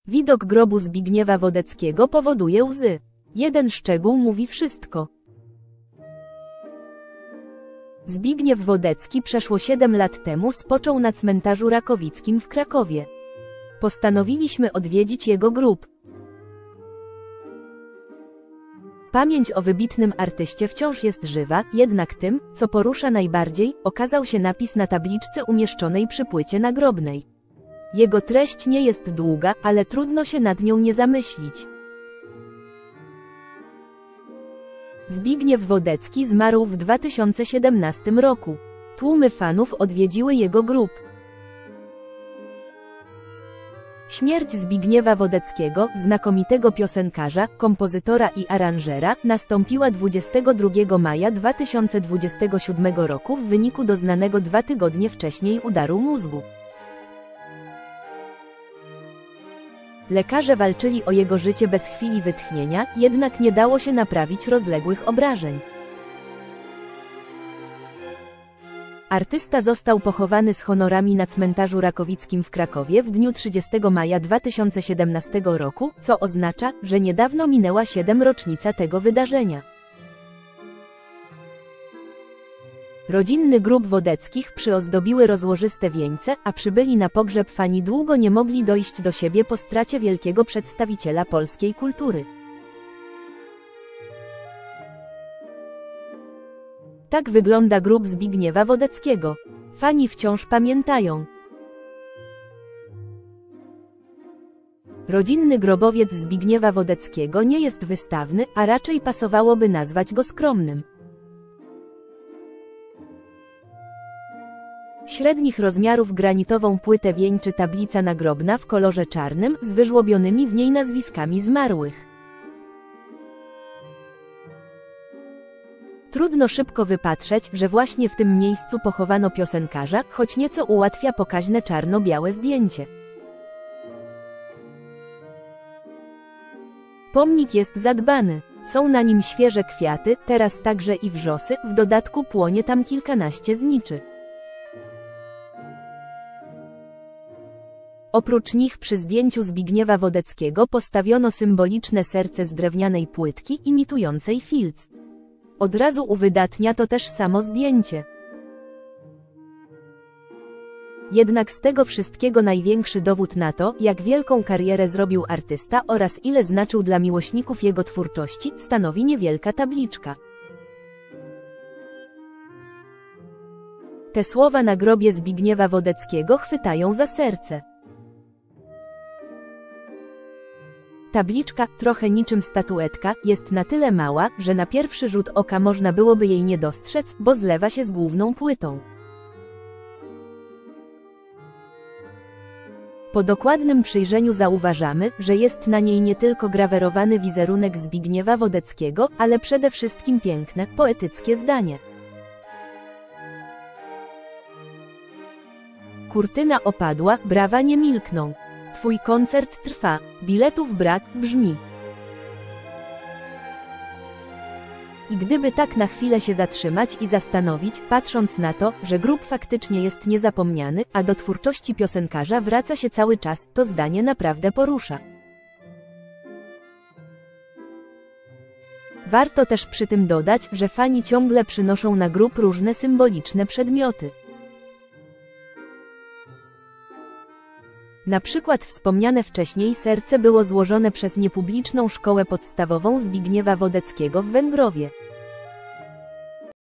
Widok grobu Zbigniewa Wodeckiego powoduje łzy. Jeden szczegół mówi wszystko. Zbigniew Wodecki przeszło 7 lat temu spoczął na cmentarzu rakowickim w Krakowie. Postanowiliśmy odwiedzić jego grób. Pamięć o wybitnym artyście wciąż jest żywa, jednak tym, co porusza najbardziej, okazał się napis na tabliczce umieszczonej przy płycie nagrobnej. Jego treść nie jest długa, ale trudno się nad nią nie zamyślić. Zbigniew Wodecki zmarł w 2017 roku. Tłumy fanów odwiedziły jego grób. Śmierć Zbigniewa Wodeckiego, znakomitego piosenkarza, kompozytora i aranżera, nastąpiła 22 maja 2027 roku w wyniku doznanego 2 tygodnie wcześniej udaru mózgu. Lekarze walczyli o jego życie bez chwili wytchnienia, jednak nie dało się naprawić rozległych obrażeń. Artysta został pochowany z honorami na cmentarzu rakowickim w Krakowie w dniu 30 maja 2017 roku, co oznacza, że niedawno minęła 7. rocznica tego wydarzenia. Rodzinny grób Wodeckich przyozdobiły rozłożyste wieńce, a przybyli na pogrzeb fani długo nie mogli dojść do siebie po stracie wielkiego przedstawiciela polskiej kultury. Tak wygląda grób Zbigniewa Wodeckiego. Fani wciąż pamiętają. Rodzinny grobowiec Zbigniewa Wodeckiego nie jest wystawny, a raczej pasowałoby nazwać go skromnym. Średnich rozmiarów granitową płytę wieńczy tablica nagrobna w kolorze czarnym z wyżłobionymi w niej nazwiskami zmarłych. Trudno szybko wypatrzeć, że właśnie w tym miejscu pochowano piosenkarza, choć nieco ułatwia pokaźne czarno-białe zdjęcie. Pomnik jest zadbany. Są na nim świeże kwiaty, teraz także i wrzosy, w dodatku płonie tam kilkanaście zniczy. Oprócz nich przy zdjęciu Zbigniewa Wodeckiego postawiono symboliczne serce z drewnianej płytki imitującej filc. Od razu uwydatnia to też samo zdjęcie. Jednak z tego wszystkiego największy dowód na to, jak wielką karierę zrobił artysta oraz ile znaczył dla miłośników jego twórczości, stanowi niewielka tabliczka. Te słowa na grobie Zbigniewa Wodeckiego chwytają za serce. Tabliczka, trochę niczym statuetka, jest na tyle mała, że na pierwszy rzut oka można byłoby jej nie dostrzec, bo zlewa się z główną płytą. Po dokładnym przyjrzeniu zauważamy, że jest na niej nie tylko grawerowany wizerunek Zbigniewa Wodeckiego, ale przede wszystkim piękne, poetyckie zdanie. Kurtyna opadła, brawa nie milkną. Twój koncert trwa, biletów brak, brzmi. I gdyby tak na chwilę się zatrzymać i zastanowić, patrząc na to, że grób faktycznie jest niezapomniany, a do twórczości piosenkarza wraca się cały czas, to zdanie naprawdę porusza. Warto też przy tym dodać, że fani ciągle przynoszą na grób różne symboliczne przedmioty. Na przykład wspomniane wcześniej serce było złożone przez niepubliczną szkołę podstawową Zbigniewa Wodeckiego w Węgrowie.